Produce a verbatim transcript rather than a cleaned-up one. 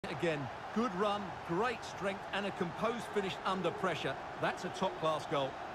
Again, good run, great strength and a composed finish under pressure. That's a top-class goal.